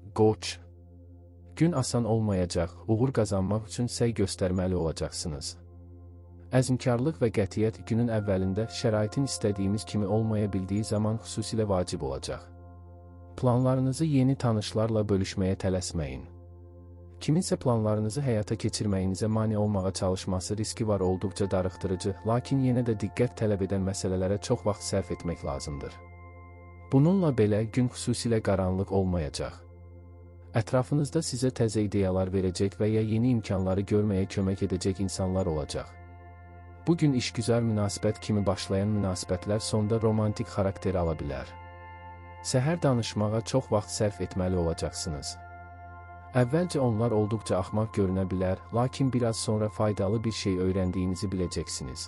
Qoç. Gün asan olmayacaq, uğur qazanmaq üçün səy göstərməli olacaqsınız. Əzmkarlıq və qətiyyət günün əvvəlində şəraitin istədiyimiz kimi olmaya bildiyi zaman xüsusilə vacib olacaq. Planlarınızı yeni tanışlarla bölüşməyə tələsməyin. Kiminsə planlarınızı həyata keçirməyinizə mane olmağa çalışması riski var, olduqca darıxdırıcı, lakin yenə də diqqət tələb edən məsələlərə çox vaxt sərf etmək lazımdır. Bununla belə gün xüsusilə qaranlıq olmayacaq. Ətrafınızda sizə təzə ideyalar verəcək və ya yeni imkanları görməyə kömək edəcək insanlar olacaq. Bugün işgüzar münasibət kimi başlayan münasibətlər sonda romantik xarakter ala bilər. Səhər danışmağa çox vaxt sərf etməli olacaqsınız. Əvvəlcə onlar olduqca axmaq görünə bilər, lakin biraz sonra faydalı bir şey öyrəndiyinizi biləcəksiniz.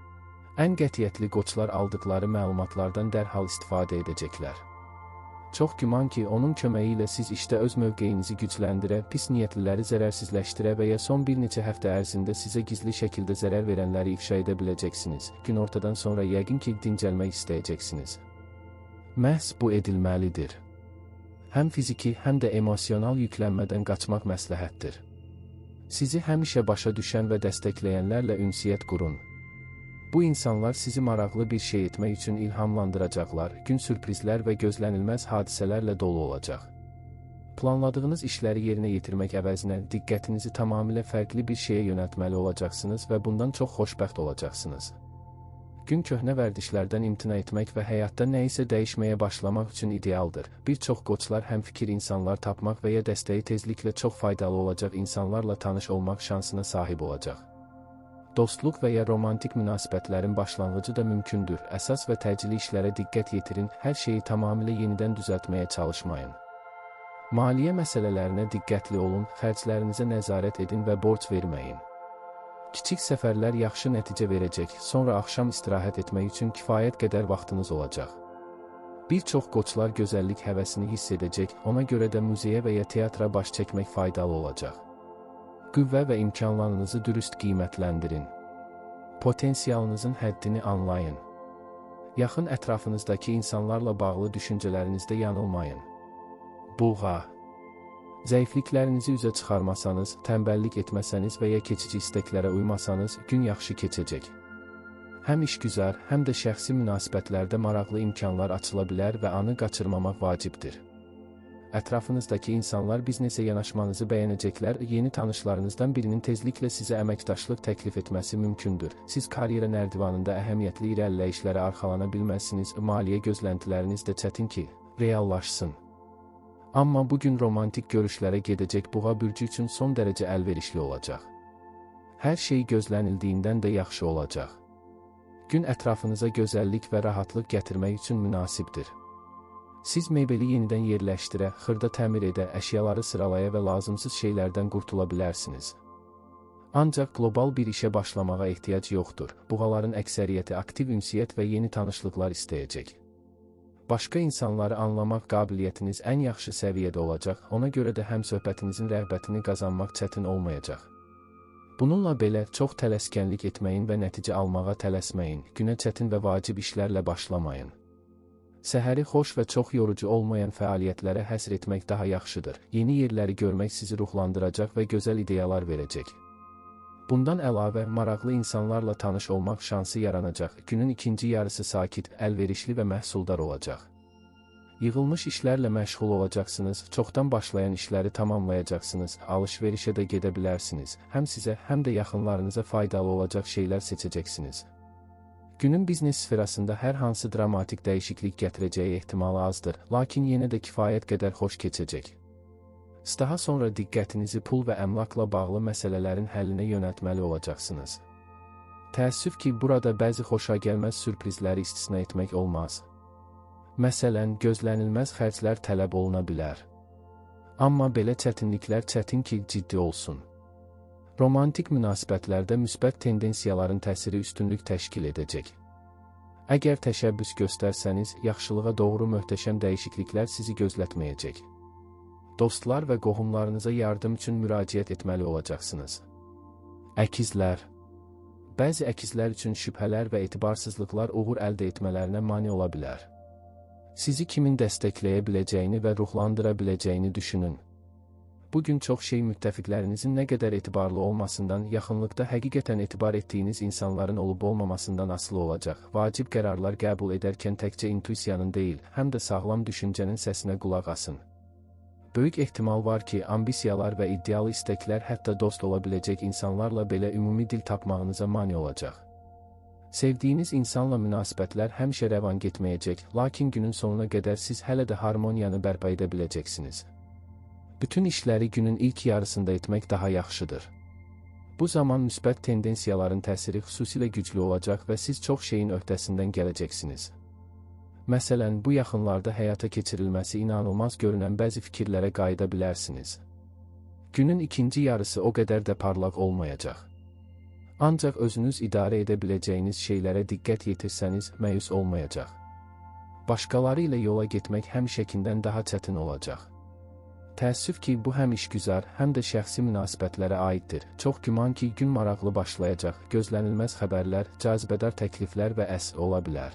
Ən qətiyyətli qoçlar aldıqları məlumatlardan dərhal istifadə edəcəklər. Çox güman ki, onun köməyi ilə siz işdə öz mövqeyinizi gücləndirə, pis niyyətliləri zərərsizləşdirə və ya son bir neçə həftə ərzində sizə gizli şəkildə zərər verənləri ifşa edə biləcəksiniz. Gün ortadan sonra yəqin ki, dincəlmək istəyəcəksiniz. Məhz bu edilməlidir. Həm fiziki, həm də emosional yüklənmədən qaçmaq məsləhətdir. Sizi həmişə başa düşən və dəstəkləyənlərlə ünsiyyət qurun. Bu insanlar sizi maraqlı bir şey etmək üçün ilhamlandıracaqlar, gün sürprizlər və gözlənilməz hadisələrlə dolu olacaq. Planladığınız işləri yerinə yetirmək əvəzinə diqqətinizi tamamilə fərqli bir şeyə yönəltməli olacaqsınız və bundan çox xoşbəxt olacaqsınız. Gün köhnə vərdişlərdən imtina etmək və həyatda nəyisə dəyişməyə başlamaq üçün idealdır. Bir çox qoçlar həmfikir insanlar tapmaq və ya dəstəyi tezliklə çox faydalı olacaq insanlarla tanış olmaq şansına sahib olacaq. Dostluq və ya romantik münasibətlərin başlanğıcı da mümkündür. Əsas və təcili işlərə diqqət yetirin, hər şeyi tamamilə yenidən düzəltməyə çalışmayın. Maliyyə məsələlərinə diqqətli olun, xərclərinizə nəzarət edin və borc verməyin. Kiçik səfərlər yaxşı nəticə verəcək, sonra axşam istirahət etmək üçün kifayət qədər vaxtınız olacaq. Bir çox qoçlar gözəllik həvəsini hiss edəcək, ona görə də muzeyə və ya teatra baş çəkmək faydalı olacaq. Qüvvə və imkanlarınızı dürüst qiymətləndirin. Potensialınızın həddini anlayın. Yaxın ətrafınızdakı insanlarla bağlı düşüncələrinizdə yanılmayın. Buğa. Zəifliklərinizi üzə çıxarmasanız, tənbəllik etməsəniz və ya keçici istəklərə uymasanız, gün yaxşı keçəcək. Həm işgüzar, həm də şəxsi münasibətlərdə maraqlı imkanlar açıla bilər və anı qaçırmamaq vacibdir. Ətrafınızdakı insanlar biznesə yanaşmanızı bəyənəcəklər, yeni tanışlarınızdan birinin tezliklə sizə əməkdaşlıq təklif etməsi mümkündür. Siz karyera nərdivanında əhəmiyyətli irəliləyişlərə arxalana bilməzsiniz, maliyyə gözləntiləriniz də çətin ki, reallaşsın. Amma bugün romantik görüşlərə gedəcək Buğa bürcü üçün son dərəcə əlverişli olacaq. Hər şey gözlənildiyindən də yaxşı olacaq. Gün ətrafınıza gözəllik və rahatlıq gətirmək üçün münasibdir. Siz mebeli yenidən yerləşdirə, xırda təmir edə, əşyaları sıralaya və lazımsız şeylərdən qurtula bilərsiniz. Ancaq qlobal bir işə başlamağa ehtiyac yoxdur. Buğaların əksəriyyəti aktiv ünsiyyət və yeni tanışlıqlar istəyəcək. Başqa insanları anlamaq qabiliyyətiniz ən yaxşı səviyyədə olacaq, ona görə də həm söhbətinizin rəğbətini qazanmaq çətin olmayacaq. Bununla belə çox tələskənlik etməyin və nəticə almağa tələsməyin, günə çətin və vacib işlərlə başlamayın. Səhəri xoş və çox yorucu olmayan fəaliyyətlərə həsr etmək daha yaxşıdır. Yeni yerləri görmək sizi ruhlandıracaq və gözəl ideyalar verəcək. Bundan əlavə, maraqlı insanlarla tanış olmaq şansı yaranacaq. Günün ikinci yarısı sakit, əlverişli və məhsuldar olacaq. Yığılmış işlərlə məşğul olacaqsınız, çoxdan başlayan işləri tamamlayacaqsınız, alış-verişə də gedə bilərsiniz. Həm sizə, həm də yaxınlarınıza faydalı olacaq şeylər seçəcəksiniz. Günün biznes sferasında hər hansı dramatik dəyişiklik gətirəcəyi ehtimalı azdır, lakin yenə də kifayət qədər xoş keçəcək. Daha sonra diqqətinizi pul və əmlakla bağlı məsələlərin həllinə yönəltməli olacaqsınız. Təəssüf ki, burada bəzi xoşagəlməz sürprizləri istisna etmək olmaz. Məsələn, gözlənilməz xərclər tələb oluna bilər. Amma belə çətinliklər çətin ki, ciddi olsun. Romantik münasibətlərdə müsbət tendensiyaların təsiri üstünlük təşkil edəcək. Əgər təşəbbüs göstərsəniz, yaxşılığa doğru möhtəşəm dəyişikliklər sizi gözlətməyəcək. Dostlar və qohumlarınıza yardım üçün müraciət etməli olacaqsınız. Əkizlər. Bəzi əkizlər üçün şübhələr və etibarsızlıqlar uğur əldə etmələrinə mane ola bilər. Sizi kimin dəstəkləyə biləcəyini və ruhlandıra biləcəyini düşünün. Bugün çox şey müttəfiqlərinizin nə qədər etibarlı olmasından, yaxınlıqda həqiqətən etibar etdiyiniz insanların olub-olmamasından asılı olacaq. Vacib qərarlar qəbul edərkən təkcə intuisiyanın deyil, həm də sağlam düşüncənin səsinə qulaq asın. Böyük ehtimal var ki, ambisiyalar və iddialı istəklər hətta dost ola biləcək insanlarla belə ümumi dil tapmağınıza mane olacaq. Sevdiyiniz insanla münasibətlər həmişə rəvan getməyəcək, lakin günün sonuna qədər siz hələ də harmoniyanı bərpa edə biləcəksiniz. Bütün işləri günün ilk yarısında etmək daha yaxşıdır. Bu zaman müsbət tendensiyaların təsiri xüsusilə güclü olacaq və siz çox şeyin öhdəsindən gələcəksiniz. Məsələn, bu yaxınlarda həyata keçirilməsi inanılmaz görünən bəzi fikirlərə qayıda bilərsiniz. Günün ikinci yarısı o qədər də parlaq olmayacaq. Ancaq özünüz idarə edə biləcəyiniz şeylərə diqqət yetirsəniz, məyus olmayacaq. Başqaları ilə yola getmək həmişəkindən daha çətin olacaq. Təəssüf ki, bu həm işgüzar, həm də şəxsi münasibətlərə aiddir. Çox güman ki, gün maraqlı başlayacaq, gözlənilməz xəbərlər, cazibədar təkliflər və əsr ola bilər.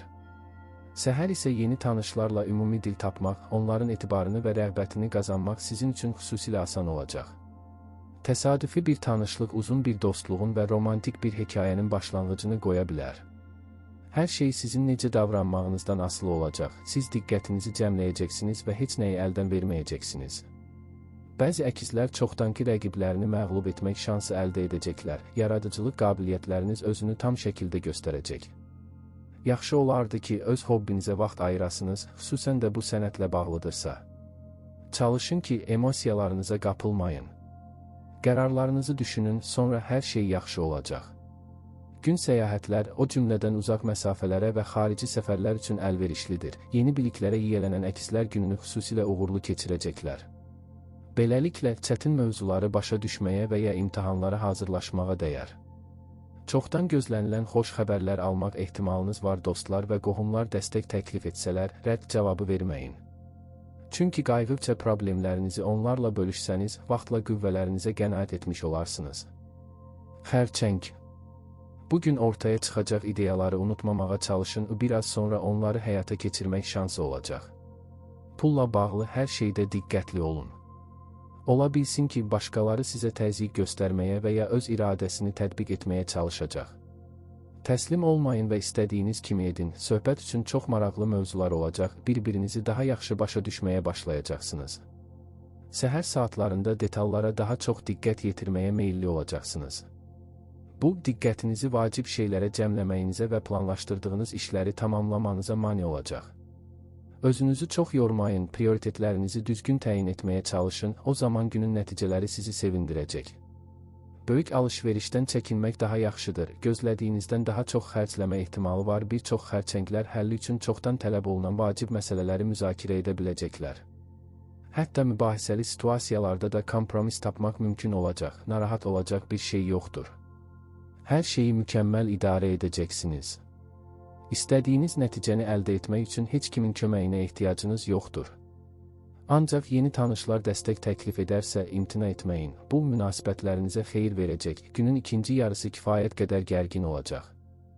Səhər isə yeni tanışlarla ümumi dil tapmaq, onların etibarını və rəğbətini qazanmaq sizin üçün xüsusilə asan olacaq. Təsadüfi bir tanışlıq uzun bir dostluğun və romantik bir hekayənin başlanğıcını qoya bilər. Hər şey sizin necə davranmağınızdan asılı olacaq. Siz diqqətinizi cəmləyəcəksiniz və heç nəyi əldən verməyəcəksiniz. Bəzi əkizlər çoxdankı rəqiblərini məğlub etmək şansı əldə edəcəklər. Yaradıcılıq qabiliyyətləriniz özünü tam şəkildə göstərəcək. Yaxşı olardı ki, öz hobbinizə vaxt ayırasınız, xüsusən də bu sənətlə bağlıdırsa. Çalışın ki, emosiyalarınıza qapılmayın. Qərarlarınızı düşünün, sonra hər şey yaxşı olacaq. Gün səyahətlər, o cümlədən uzaq məsafələrə və xarici səfərlər üçün əlverişlidir. Yeni biliklərə yiyələnən əkizlər gününü xüsusilə uğurlu keçirəcəklər. Beləliklə, çətin mövzuları başa düşməyə və ya imtahanlara hazırlaşmağa dəyər. Çoxdan gözlənilən xoş xəbərlər almaq ehtimalınız var. Dostlar və qohumlar dəstək təklif etsələr, rədd cavabı verməyin. Çünki qayğıqca problemlərinizi onlarla bölüşsəniz, vaxtla qüvvələrinizə qənaət etmiş olarsınız. Xərçəng. Bugün ortaya çıxacaq ideyaları unutmamağa çalışın, biraz sonra onları həyata keçirmək şansı olacaq. Pulla bağlı hər şeydə diqqətli olun. Ola bilsin ki, başqaları sizə təzyiq göstərməyə və ya öz iradəsini tətbiq etməyə çalışacaq. Təslim olmayın və istədiyiniz kimi edin. Söhbət üçün çox maraqlı mövzular olacaq, bir-birinizi daha yaxşı başa düşməyə başlayacaqsınız. Səhər saatlarında detallara daha çox diqqət yetirməyə meyilli olacaqsınız. Bu, diqqətinizi vacib şeylərə cəmləməyinizə və planlaşdırdığınız işləri tamamlamanıza mane olacaq. Özünüzü çox yormayın, prioritetlərinizi düzgün təyin etməyə çalışın, o zaman günün nəticələri sizi sevindirəcək. Böyük alış-verişdən çəkinmək daha yaxşıdır, gözlədiyinizdən daha çox xərcləmə ehtimalı var, bir çox xərçənglər həlli üçün çoxdan tələb olunan vacib məsələləri müzakirə edə biləcəklər. Hətta mübahisəli situasiyalarda da kompromis tapmaq mümkün olacaq, narahat olacaq bir şey yoxdur. Hər şeyi mükəmməl idarə edəcəksiniz. İstədiyiniz nəticəni əldə etmək üçün heç kimin köməyinə ehtiyacınız yoxdur. Ancaq yeni tanışlar dəstək təklif edərsə, imtina etməyin. Bu, münasibətlərinizə xeyir verəcək. Günün ikinci yarısı kifayət qədər gərgin olacaq.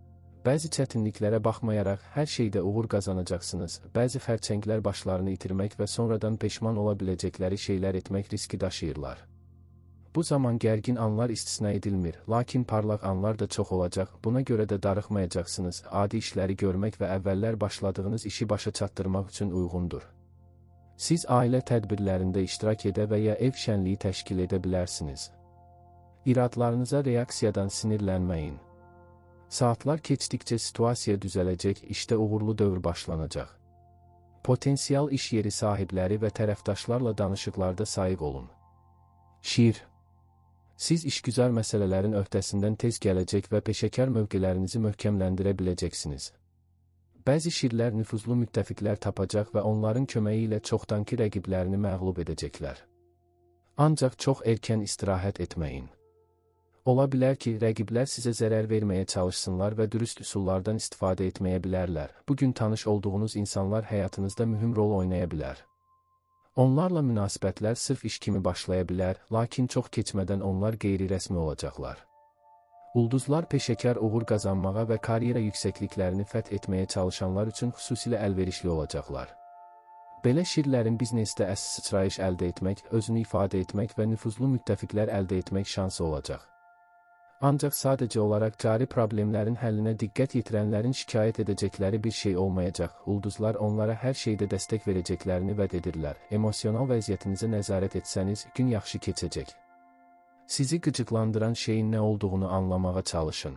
Bəzi çətinliklərə baxmayaraq, hər şeydə uğur qazanacaqsınız. Bəzi xərçənglər başlarını itirmək və sonradan peşman ola biləcəkləri şeylər etmək riski daşıyırlar. Bu zaman gərgin anlar istisna edilmir, lakin parlaq anlar da çox olacaq, buna görə də darıxmayacaqsınız. Adi işləri görmək və əvvəllər başladığınız işi başa çatdırmaq üçün uyğundur. Siz ailə tədbirlərində iştirak edə və ya ev şənliyi təşkil edə bilərsiniz. İradlarınıza reaksiyadan sinirlənməyin. Saatlar keçdikcə situasiya düzələcək, işdə uğurlu dövr başlanacaq. Potensial iş yeri sahibləri və tərəfdaşlarla danışıqlarda sayıq olun. Şiir. Siz işgüzar məsələlərin öhdəsindən tez gələcək və peşəkar mövqelərinizi möhkəmləndirə biləcəksiniz. Bəzi şirlər nüfuzlu müttəfiqlər tapacaq və onların köməyi ilə çoxdankı rəqiblərini məğlub edəcəklər. Ancaq çox erkən istirahət etməyin. Ola bilər ki, rəqiblər sizə zərər verməyə çalışsınlar və dürüst üsullardan istifadə etməyə bilərlər. Bugün tanış olduğunuz insanlar həyatınızda mühüm rol oynaya bilər. Onlarla münasibətlər sırf iş kimi başlaya bilər, lakin çox keçmədən onlar qeyri-rəsmi olacaqlar. Ulduzlar peşəkar uğur qazanmağa və karyera yüksəkliklərini fəth etməyə çalışanlar üçün xüsusilə əlverişli olacaqlar. Belə şirlərin biznesdə sıçrayış əldə etmək, özünü ifadə etmək və nüfuzlu müttəfiqlər əldə etmək şansı olacaq. Ancaq sadəcə olaraq cari problemlərin həllinə diqqət yetirənlərin şikayət edəcəkləri bir şey olmayacaq. Ulduzlar onlara hər şeydə dəstək verəcəklərini vəd edirlər. Emosional vəziyyətinizə nəzarət etsəniz, gün yaxşı keçəcək. Sizi qıcıqlandıran şeyin nə olduğunu anlamağa çalışın.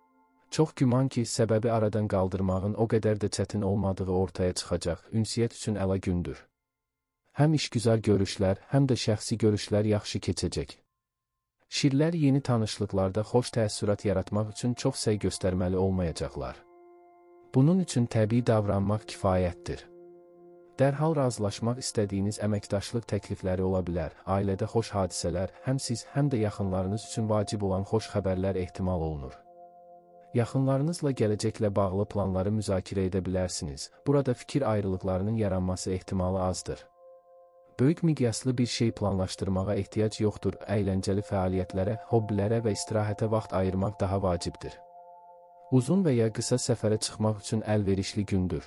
Çox güman ki, səbəbi aradan qaldırmağın o qədər də çətin olmadığı ortaya çıxacaq. Ünsiyyət üçün əla gündür. Həm işgüzar görüşlər, həm də şəxsi görüşlər yaxşı keçəcək. Şirlər yeni tanışlıqlarda xoş təəssürat yaratmaq üçün çox səy göstərməli olmayacaqlar. Bunun üçün təbii davranmaq kifayətdir. Dərhal razılaşmaq istədiyiniz əməkdaşlıq təklifləri ola bilər. Ailədə xoş hadisələr, həm siz, həm də yaxınlarınız üçün vacib olan xoş xəbərlər ehtimal olunur. Yaxınlarınızla gələcəklə bağlı planları müzakirə edə bilərsiniz. Burada fikir ayrılıqlarının yaranması ehtimalı azdır. Böyük miqyaslı bir şey planlaşdırmağa ehtiyac yoxdur. Əyləncəli fəaliyyətlərə, hobbilərə və istirahətə vaxt ayırmaq daha vacibdir. Uzun və ya qısa səfərə çıxmaq üçün əlverişli gündür.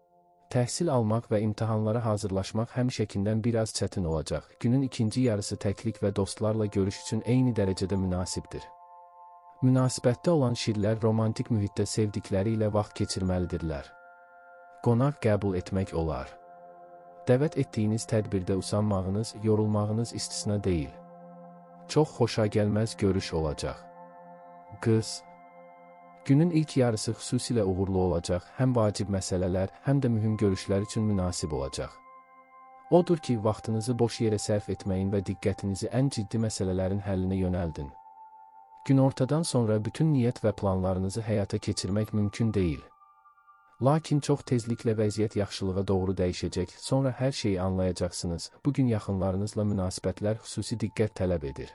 Təhsil almaq və imtahanlara hazırlaşmaq həmişəkindən biraz çətin olacaq. Günün ikinci yarısı təklik və dostlarla görüş üçün eyni dərəcədə münasibdir. Münasibətdə olan şirlər romantik mühitdə sevdikləri ilə vaxt keçirməlidirlər. Qonaq qəbul etmək olar. Dəvət etdiyiniz tədbirdə usanmağınız, yorulmağınız istisna deyil. Çox xoşagəlməz görüş olacaq. Qız. Günün ilk yarısı xüsusilə uğurlu olacaq, həm vacib məsələlər, həm də mühüm görüşlər üçün münasib olacaq. Odur ki, vaxtınızı boş yerə sərf etməyin və diqqətinizi ən ciddi məsələlərin həllinə yönəldin. Günortadan sonra bütün niyyət və planlarınızı həyata keçirmək mümkün deyil. Lakin çox tezliklə vəziyyət yaxşılığa doğru dəyişəcək, sonra hər şeyi anlayacaqsınız. Bugün yaxınlarınızla münasibətlər xüsusi diqqət tələb edir.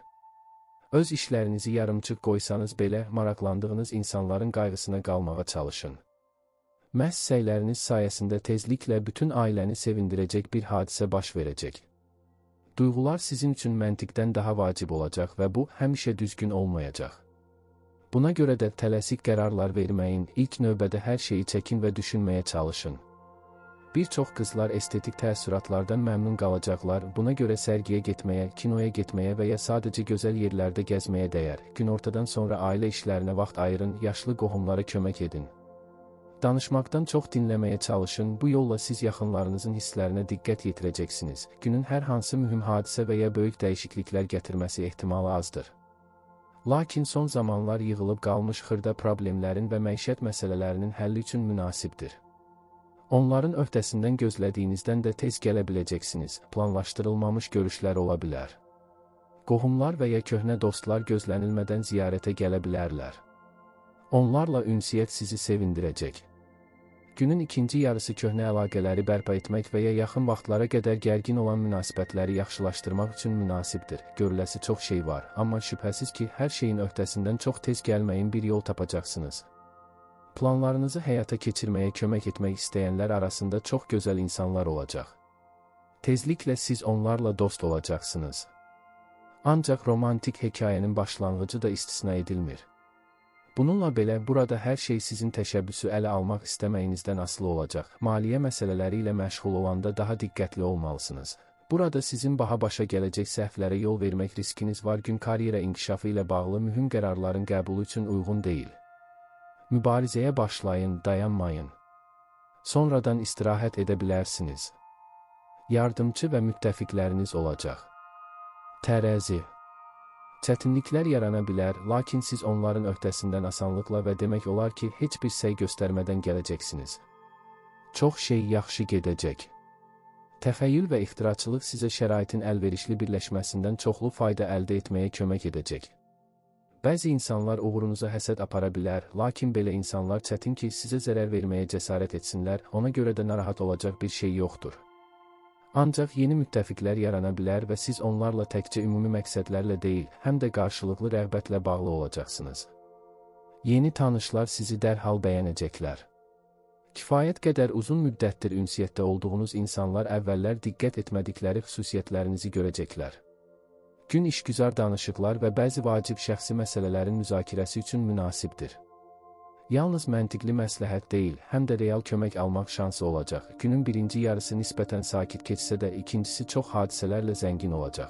Öz işlərinizi yarımçıq qoysanız belə, maraqlandığınız insanların qayğısına qalmağa çalışın. Məhz səyləriniz sayəsində tezliklə bütün ailəni sevindirəcək bir hadisə baş verəcək. Duyğular sizin üçün məntiqdən daha vacib olacaq və bu, həmişə düzgün olmayacaq. Buna görə də tələsik qərarlar verməyin, ilk növbədə hər şeyi çəkin və düşünməyə çalışın. Bir çox qızlar estetik təəssüratlardan məmnun qalacaqlar, buna görə sərgiyə getməyə, kinoya getməyə və ya sadəcə gözəl yerlərdə gəzməyə dəyər. Günortadan sonra ailə işlərinə vaxt ayırın, yaşlı qohumlara kömək edin. Danışmaqdan çox dinləməyə çalışın, bu yolla siz yaxınlarınızın hisslərinə diqqət yetirəcəksiniz. Günün hər hansı mühüm hadisə və ya böyük dəyişikliklər gətirməsi ehtimalı azdır. Lakin son zamanlar yığılıb qalmış xırda problemlərin və məişət məsələlərinin həlli üçün münasibdir. Onların öhdəsindən gözlədiyinizdən də tez gələ biləcəksiniz. Planlaşdırılmamış görüşlər ola bilər. Qohumlar və ya köhnə dostlar gözlənilmədən ziyarətə gələ bilərlər. Onlarla ünsiyyət sizi sevindirəcək. Günün ikinci yarısı köhnə əlaqələri bərpa etmək və ya yaxın vaxtlara qədər gərgin olan münasibətləri yaxşılaşdırmaq üçün münasibdir. Görüləsi çox şey var, amma şübhəsiz ki, hər şeyin öhdəsindən çox tez gəlməyin bir yol tapacaqsınız. Planlarınızı həyata keçirməyə kömək etmək istəyənlər arasında çox gözəl insanlar olacaq. Tezliklə siz onlarla dost olacaqsınız. Ancaq romantik hekayənin başlanğıcı da istisna edilmir. Bununla belə, burada hər şey sizin təşəbbüsü ələ almaq istəməyinizdən asılı olacaq. Maliyyə məsələləri ilə məşğul olanda daha diqqətli olmalısınız. Burada sizin baha başa gələcək səhvlərə yol vermək riskiniz var. Gün karyera inkişafı ilə bağlı mühüm qərarların qəbulu üçün uyğun deyil. Mübarizəyə başlayın, dayanmayın. Sonradan istirahət edə bilərsiniz. Yardımcı və müttəfiqləriniz olacaq. Tərəzi. Çətinliklər yarana bilər, lakin siz onların öhdəsindən asanlıqla və demək olar ki, heç bir səy göstərmədən gələcəksiniz. Çox şey yaxşı gedəcək. Təxəyyül və ixtiraçılıq sizə şəraitin əlverişli birləşməsindən çoxlu fayda əldə etməyə kömək edəcək. Bəzi insanlar uğurunuza həsəd apara bilər, lakin belə insanlar çətin ki, sizə zərər verməyə cəsarət etsinlər, ona görə də narahat olacaq bir şey yoxdur. Ancaq yeni müttəfiqlər yarana bilər və siz onlarla təkcə ümumi məqsədlərlə deyil, həm də qarşılıqlı rəğbətlə bağlı olacaqsınız. Yeni tanışlar sizi dərhal bəyənəcəklər. Kifayət qədər uzun müddətdir ünsiyyətdə olduğunuz insanlar əvvəllər diqqət etmədikləri xüsusiyyətlərinizi görəcəklər. Gün işgüzar danışıqlar və bəzi vacib şəxsi məsələlərin müzakirəsi üçün münasibdir. Yalnız məntiqli məsləhət deyil, həm də real kömək almaq şansı olacaq. Günün birinci yarısı nisbətən sakit keçsə də, ikincisi çox hadisələrlə zəngin olacaq.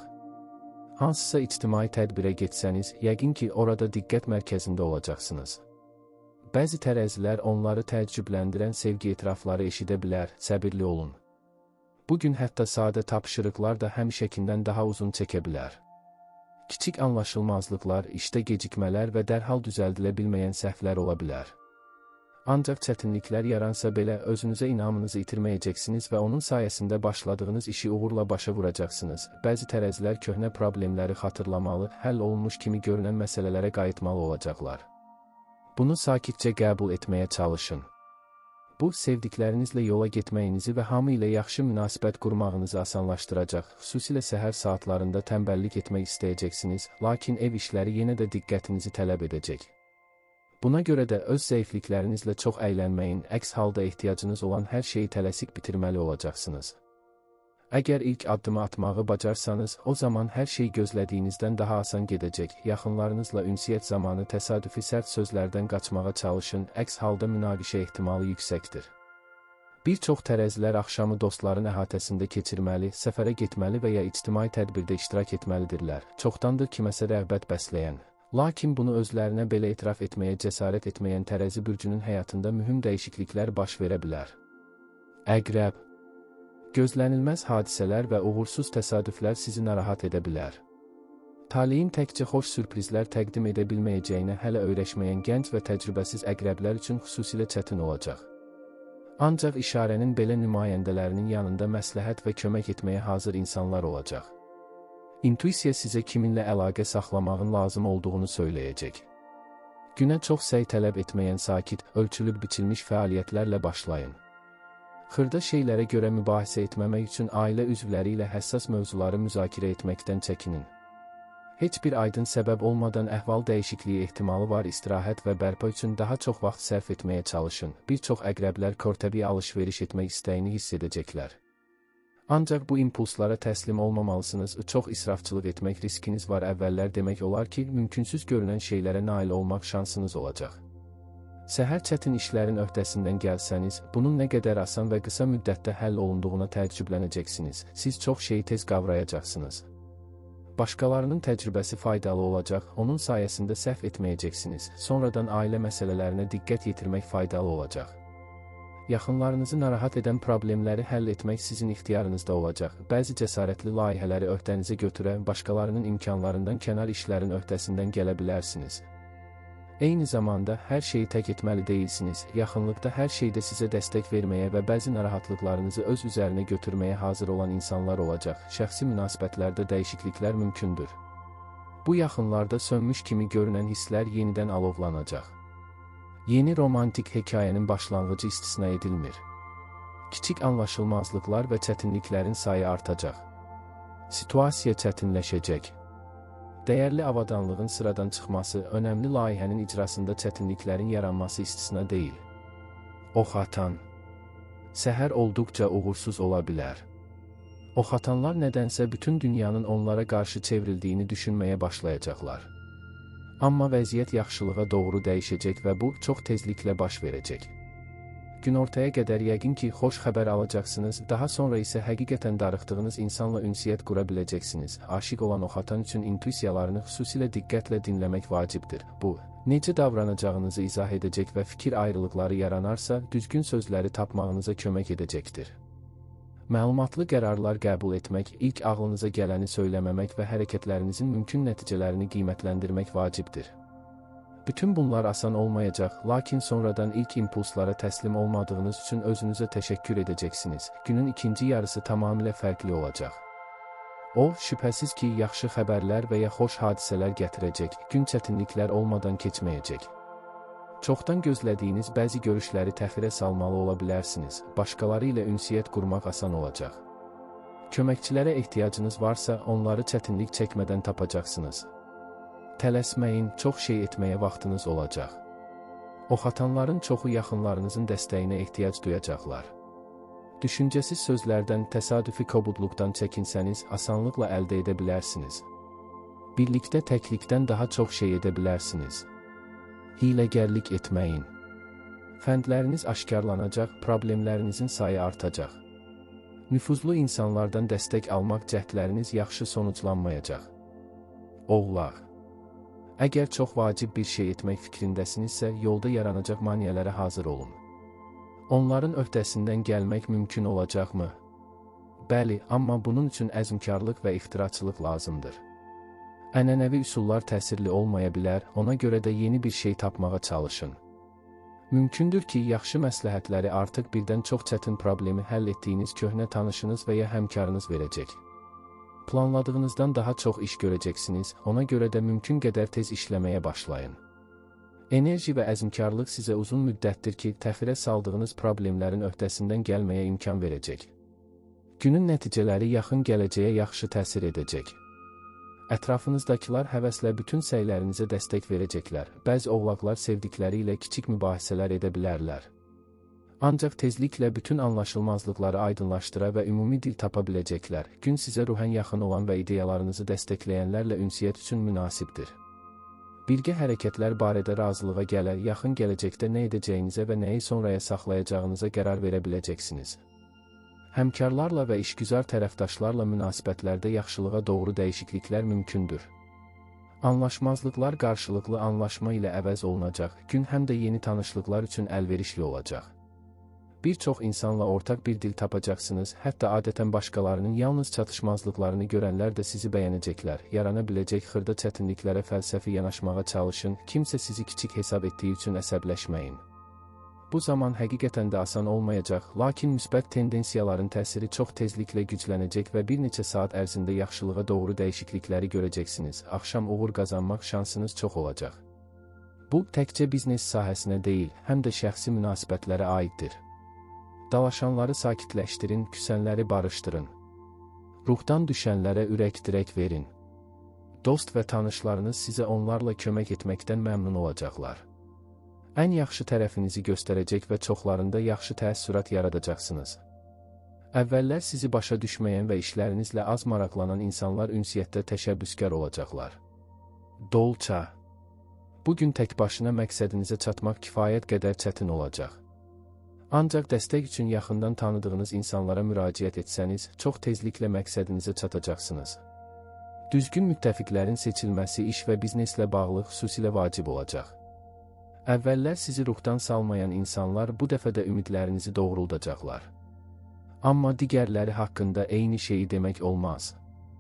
Hansısa ictimai tədbirə getsəniz, yəqin ki, orada diqqət mərkəzində olacaqsınız. Bəzi tərəzilər onları təəccübləndirən sevgi etirafları eşidə bilər, səbirli olun. Bugün hətta sadə tapşırıqlar da həmişəkindən daha uzun çəkə bilər. Kiçik anlaşılmazlıqlar, işdə gecikmələr və dərhal düzəldilə bilməyən səhvlər ola bilər. Ancaq çətinliklər yaransa belə özünüzə inamınızı itirməyəcəksiniz və onun sayəsində başladığınız işi uğurla başa vuracaqsınız. Bəzi tərəzilər köhnə problemləri xatırlamalı, həll olunmuş kimi görünən məsələlərə qayıtmalı olacaqlar. Bunu sakitcə qəbul etməyə çalışın. Bu, sevdiklərinizlə yola getməyinizi və hamı ilə yaxşı münasibət qurmağınızı asanlaşdıracaq. Xüsusilə səhər saatlarında tənbəllik etmək istəyəcəksiniz, lakin ev işləri yenə də diqqətinizi tələb edəcək. Buna görə də öz zəifliklərinizlə çox əylənməyin, əks halda ehtiyacınız olan hər şeyi tələsik bitirməli olacaqsınız. Əgər ilk addımı atmağı bacarsanız, o zaman hər şey gözlədiyinizdən daha asan gedəcək. Yaxınlarınızla ünsiyyət zamanı təsadüfi sərt sözlərdən qaçmağa çalışın, əks halda münaqişə ehtimalı yüksəkdir. Bir çox tərəzilər axşamı dostların əhatəsində keçirməli, səfərə getməli və ya ictimai tədbirdə iştirak etməlidirlər. Çoxdandır kiməsə rəğbət bəsləyən, lakin bunu özlərinə belə etiraf etməyə cəsarət etməyən tərəzi bürcünün həyatında mühüm dəyişikliklər baş verə bilər. Əqrəb. Gözlənilməz hadisələr və uğursuz təsadüflər sizi narahat edə bilər. Taleyin təkcə xoş sürprizlər təqdim edə bilməyəcəyinə hələ öyrəşməyən gənc və təcrübəsiz əqrəblər üçün xüsusilə çətin olacaq. Ancaq işarənin belə nümayəndələrinin yanında məsləhət və kömək etməyə hazır insanlar olacaq. İntuisiya sizə kiminlə əlaqə saxlamağın lazım olduğunu söyləyəcək. Günə çox səy tələb etməyən sakit, ölçülüb biçilmiş fəaliyyətlərlə başlayın. Xırda şeylərə görə mübahisə etməmək üçün ailə üzvləri ilə həssas mövzuları müzakirə etməkdən çəkinin. Heç bir aydın səbəb olmadan əhval dəyişikliyi ehtimalı var, istirahət və bərpa üçün daha çox vaxt sərf etməyə çalışın. Bir çox əqrəblər körtəbii alış-veriş etmək istəyini hiss edəcəklər. Ancaq bu impulslara təslim olmamalısınız, çox israfçılıq etmək riskiniz var. Əvvəllər demək olar ki, mümkünsüz görünən şeylərə nail olmaq şansınız olacaq. Səhər çətin işlərin öhdəsindən gəlsəniz, bunun nə qədər asan və qısa müddətdə həll olunduğuna təəccüblənəcəksiniz. Siz çox şeyi tez qavrayacaqsınız. Başqalarının təcrübəsi faydalı olacaq, onun sayəsində səhv etməyəcəksiniz. Sonradan ailə məsələlərinə diqqət yetirmək faydalı olacaq. Yaxınlarınızı narahat edən problemləri həll etmək sizin ixtiyarınızda olacaq. Bəzi cəsarətli layihələri öhdənizə götürən, başqalarının imkanlarından kənar işlərin öhdəsindən gələ bilərsiniz. Eyni zamanda hər şeyi tək etməli deyilsiniz. Yaxınlıqda hər şeydə sizə dəstək verməyə və bəzi narahatlıqlarınızı öz üzərinə götürməyə hazır olan insanlar olacaq. Şəxsi münasibətlərdə dəyişikliklər mümkündür. Bu yaxınlarda sönmüş kimi görünən hisslər yenidən alovlanacaq. Yeni romantik hekayənin başlanğıcı istisna edilmir. Kiçik anlaşılmazlıqlar və çətinliklərin sayı artacaq. Situasiya çətinləşəcək. Dəyərli avadanlığın sıradan çıxması, önəmli layihənin icrasında çətinliklərin yaranması istisna deyil. Oxatan. Səhər olduqca uğursuz ola bilər. Oxatanlar nədənsə bütün dünyanın onlara qarşı çevrildiyini düşünməyə başlayacaqlar. Amma vəziyyət yaxşılığa doğru dəyişəcək və bu çox tezliklə baş verəcək. Günortaya qədər yəqin ki, xoş xəbər alacaqsınız, daha sonra isə həqiqətən darıxdığınız insanla ünsiyyət qura biləcəksiniz. Aşiq olan oxatan üçün intuisiyalarını xüsusilə diqqətlə dinləmək vacibdir. Bu, necə davranacağınızı izah edəcək və fikir ayrılıqları yaranarsa, düzgün sözləri tapmağınıza kömək edəcəkdir. Məlumatlı qərarlar qəbul etmək, ilk ağlınıza gələni söyləməmək və hərəkətlərinizin mümkün nəticələrini qiymətləndirmək vacibdir. Bütün bunlar asan olmayacaq, lakin sonradan ilk impulslara təslim olmadığınız üçün özünüzə təşəkkür edəcəksiniz. Günün ikinci yarısı tamamilə fərqli olacaq. O, şübhəsiz ki, yaxşı xəbərlər və ya xoş hadisələr gətirəcək, gün çətinliklər olmadan keçməyəcək. Çoxdan gözlədiyiniz bəzi görüşləri təxirə salmalı ola bilərsiniz, başqaları ilə ünsiyyət qurmaq asan olacaq. Köməkçilərə ehtiyacınız varsa, onları çətinlik çəkmədən tapacaqsınız. Tələsməyin, çox şey etməyə vaxtınız olacaq. Oxatanların çoxu yaxınlarınızın dəstəyinə ehtiyac duyacaqlar. Düşüncəsiz sözlərdən, təsadüfi kobudluqdan çəkinsəniz, asanlıqla əldə edə bilərsiniz. Birlikdə təklikdən daha çox şey edə bilərsiniz. Hiləgərlik etməyin. Fəndləriniz aşkarlanacaq, problemlərinizin sayı artacaq. Nüfuzlu insanlardan dəstək almaq cəhdləriniz yaxşı sonuclanmayacaq. Oğlaq. Əgər çox vacib bir şey etmək fikrindəsinizsə, yolda yaranacaq maneələrə hazır olun. Onların öhdəsindən gəlmək mümkün olacaqmı? Bəli, amma bunun üçün əzmkarlıq və ixtiraçılıq lazımdır. Ənənəvi üsullar təsirli olmaya bilər, ona görə də yeni bir şey tapmağa çalışın. Mümkündür ki, yaxşı məsləhətləri artıq birdən çox çətin problemi həll etdiyiniz köhnə tanışınız və ya həmkarınız verəcək. Planladığınızdan daha çox iş görəcəksiniz, ona görə də mümkün qədər tez işləməyə başlayın. Enerji və əzmkarlıq sizə uzun müddətdir ki, təxirə saldığınız problemlərin öhdəsindən gəlməyə imkan verəcək. Günün nəticələri yaxın gələcəyə yaxşı təsir edəcək. Ətrafınızdakılar həvəslə bütün səylərinizə dəstək verəcəklər. Bəzi oğlaqlar sevdikləri ilə kiçik mübahisələr edə bilərlər. Ancaq tezliklə bütün anlaşılmazlıqları aydınlaşdıra və ümumi dil tapa biləcəklər. Gün sizə ruhən yaxın olan və ideyalarınızı dəstəkləyənlərlə ünsiyyət üçün münasibdir. Birgə hərəkətlər barədə razılığa gələr, yaxın gələcəkdə nə edəcəyinizə və nəyi sonraya saxlayacağınıza qərar verə biləcəksiniz. Həmkarlarla və işgüzar tərəfdaşlarla münasibətlərdə yaxşılığa doğru dəyişikliklər mümkündür. Anlaşmazlıqlar qarşılıqlı anlaşma ilə əvəz olunacaq, gün həm də yeni tanışlıqlar üçün əlverişli olacaq. Bir çox insanla ortaq bir dil tapacaqsınız, hətta adətən başqalarının yalnız çatışmazlıqlarını görənlər də sizi bəyənəcəklər. Yarana biləcək xırda çətinliklərə fəlsəfi yanaşmağa çalışın, kimsə sizi kiçik hesab etdiyi üçün əsəbləşməyin. Bu zaman həqiqətən də asan olmayacaq, lakin müsbət tendensiyaların təsiri çox tezliklə güclənəcək və bir neçə saat ərzində yaxşılığa doğru dəyişiklikləri görəcəksiniz. Axşam uğur qazanmaq şansınız çox olacaq. Bu, təkcə biznes sahəsinə deyil, həm də şəxsi münasibətlərə aiddir. Dalaşanları sakitləşdirin, küsənləri barışdırın. Ruhdan düşənlərə ürək-dirək verin. Dost və tanışlarınız sizə onlarla kömək etməkdən məmnun olacaqlar. Ən yaxşı tərəfinizi göstərəcək və çoxlarında yaxşı təəssürat yaradacaqsınız. Əvvəllər sizi başa düşməyən və işlərinizlə az maraqlanan insanlar ünsiyyətdə təşəbbüskar olacaqlar. Dolça. Bugün tək başına məqsədinizə çatmaq kifayət qədər çətin olacaq. Ancaq dəstək üçün yaxından tanıdığınız insanlara müraciət etsəniz, çox tezliklə məqsədinizə çatacaqsınız. Düzgün müttəfiqlərin seçilməsi iş və bizneslə bağlı xüsusilə vacib olacaq. Əvvəllər sizi ruhdan salmayan insanlar bu dəfə də ümidlərinizi doğruldacaqlar. Amma digərləri haqqında eyni şeyi demək olmaz.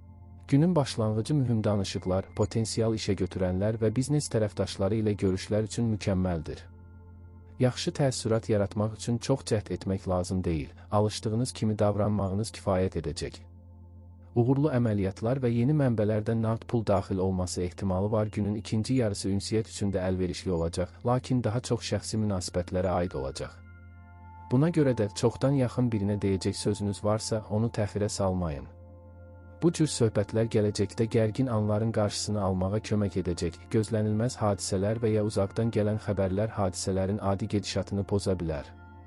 Günün başlanğıcı mühüm danışıqlar, potensial işə götürənlər və biznes tərəfdaşları ilə görüşlər üçün mükəmməldir. Yaxşı təəssürat yaratmaq üçün çox cəhd etmək lazım deyil, alışdığınız kimi davranmağınız kifayət edəcək. Uğurlu əməliyyatlar və yeni mənbələrdən nağd pul daxil olması ehtimalı var. Günün ikinci yarısı ünsiyyət üçün də əlverişli olacaq, lakin daha çox şəxsi münasibətlərə aid olacaq. Buna görə də çoxdan yaxın birinə deyəcək sözünüz varsa, onu təxirə salmayın. Bu cür söhbətlər gələcəkdə gərgin anların qarşısını almağa kömək edəcək. Gözlənilməz hadisələr və ya uzaqdan gələn xəbərlər hadisələrin adi gedişatını poza bilər.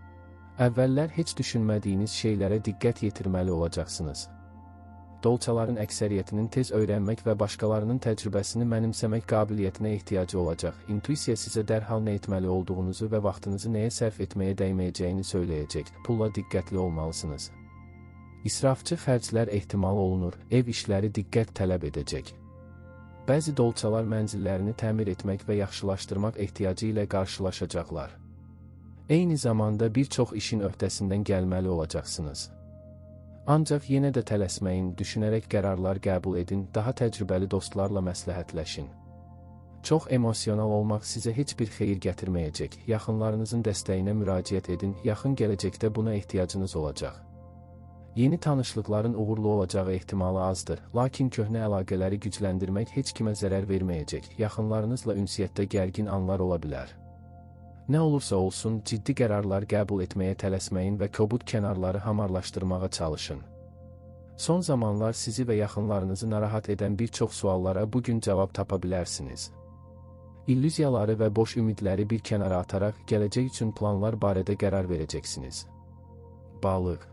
Əvvəllər heç düşünmədiyiniz şeylərə diqqət yetirməli olacaqsınız. Dolçaların əksəriyyətinin tez öyrənmək və başqalarının təcrübəsini mənimsəmək qabiliyyətinə ehtiyacı olacaq. İntuisiya sizə dərhal nə etməli olduğunuzu və vaxtınızı nəyə sərf etməyə dəyməyəcəyini söyləyəcək. Pulla diqqətli olmalısınız. İsrafçı xərclər ehtimal olunur, ev işləri diqqət tələb edəcək. Bəzi dolçalar mənzillərini təmir etmək və yaxşılaşdırmaq ehtiyacı ilə qarşılaşacaqlar. Eyni zamanda bir çox işin öhdəsindən gəlməli olacaqsınız. Ancaq yenə də tələsməyin, düşünərək qərarlar qəbul edin, daha təcrübəli dostlarla məsləhətləşin. Çox emosional olmaq sizə heç bir xeyir gətirməyəcək, yaxınlarınızın dəstəyinə müraciət edin, yaxın gələcəkdə buna ehtiyacınız olacaq. Yeni tanışlıqların uğurlu olacağı ehtimalı azdır, lakin köhnə əlaqələri gücləndirmək heç kimə zərər verməyəcək, yaxınlarınızla ünsiyyətdə gərgin anlar ola bilər. Nə olursa olsun, ciddi qərarlar qəbul etməyə tələsməyin və kobud kənarları hamarlaşdırmağa çalışın. Son zamanlar sizi və yaxınlarınızı narahat edən bir çox suallara bugün cavab tapa bilərsiniz. İllüziyaları və boş ümidləri bir kənara ataraq gələcək üçün planlar barədə qərar verəcəksiniz. Balıq.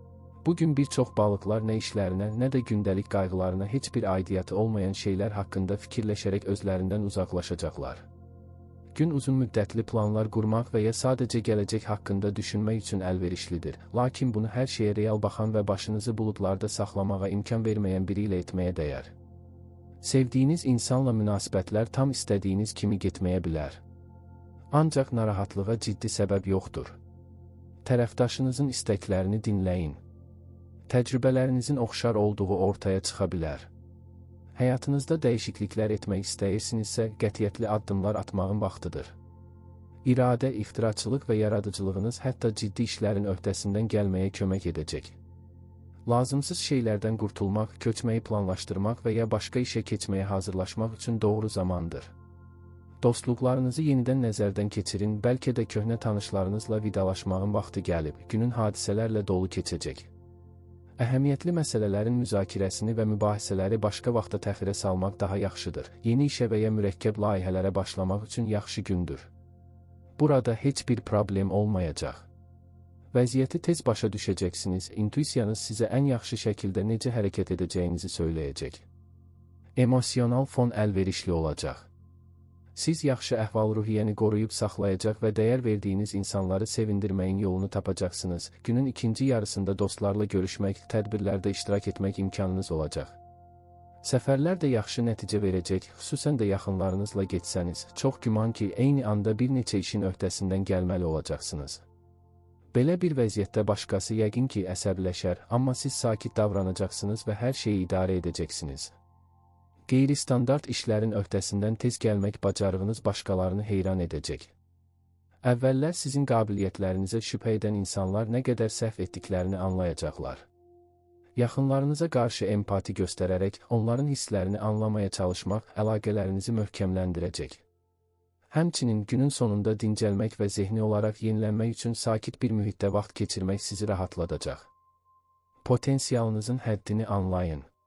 Bugün bir çox balıqlar nə işlərinə, nə də gündəlik qayğılarına heç bir aidiyyatı olmayan şeylər haqqında fikirləşərək özlərindən uzaqlaşacaqlar. Gün uzun müddətli planlar qurmaq və ya sadəcə gələcək haqqında düşünmək üçün əlverişlidir. Lakin bunu hər şeyə real baxan və başınızı buludlarda saxlamağa imkan verməyən biri ilə etməyə dəyər. Sevdiyiniz insanla münasibətlər tam istədiyiniz kimi getməyə bilər. Ancaq narahatlığa ciddi səbəb yoxdur. Tərəfdaşınızın istəklərini dinləyin. Təcrübələrinizin oxşar olduğu ortaya çıxa bilər. Həyatınızda dəyişikliklər etmək istəyirsinizsə, qətiyyətli addımlar atmağın vaxtıdır. İradə, ixtiraçılıq və yaradıcılığınız hətta ciddi işlərin öhdəsindən gəlməyə kömək edəcək. Lazımsız şeylərdən qurtulmaq, köçməyi planlaşdırmaq və ya başqa işə keçməyə hazırlaşmaq üçün doğru zamandır. Dostluqlarınızı yenidən nəzərdən keçirin, bəlkə də köhnə tanışlarınızla vidalaşmağın vaxtı gəlib, günün hadisələrlə dolu keçəcək. Əhəmiyyətli məsələlərin müzakirəsini və mübahisələri başqa vaxta təxirə salmaq daha yaxşıdır. Yeni işə və ya mürəkkəb layihələrə başlamaq üçün yaxşı gündür. Burada heç bir problem olmayacaq. Vəziyyəti tez başa düşəcəksiniz, intuisiyanız sizə ən yaxşı şəkildə necə hərəkət edəcəyinizi söyləyəcək. Emosional fon əlverişli olacaq. Siz yaxşı əhval-ruhiyyəni qoruyub saxlayacaq və dəyər verdiyiniz insanları sevindirməyin yolunu tapacaqsınız. Günün ikinci yarısında dostlarla görüşmək, tədbirlərdə iştirak etmək imkanınız olacaq. Səfərlər də yaxşı nəticə verəcək, xüsusən də yaxınlarınızla getsəniz. Çox güman ki, eyni anda bir neçə işin öhdəsindən gəlməli olacaqsınız. Belə bir vəziyyətdə başqası yəqin ki, əsəbləşər, amma siz sakit davranacaqsınız və hər şeyi idarə edəcəksiniz. Qeyri-standart işlərin öhdəsindən tez gəlmək bacarığınız başqalarını heyran edəcək. Əvvəllər sizin qabiliyyətlərinizə şübhə edən insanlar nə qədər səhv etdiklərini anlayacaqlar. Yaxınlarınıza qarşı empati göstərərək onların hisslərini anlamaya çalışmaq əlaqələrinizi möhkəmləndirəcək. Həmçinin günün sonunda dincəlmək və zehni olaraq yenilənmək üçün sakit bir mühitdə vaxt keçirmək sizi rahatladacaq. Potensialınızın həddini anlayın.